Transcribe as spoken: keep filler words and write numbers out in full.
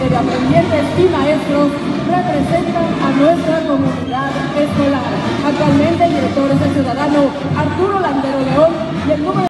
de aprendientes y maestros representan a nuestra comunidad escolar. Actualmente el director es el ciudadano Arturo Landero León y el número